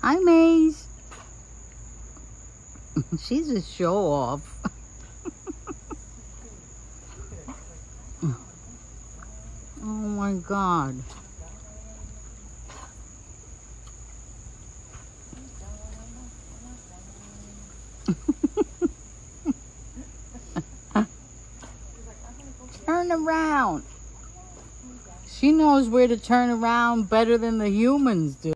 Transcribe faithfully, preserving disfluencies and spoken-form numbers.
Hi, Maze. She's a show off. Oh my God. Turn around. She knows where to turn around better than the humans do.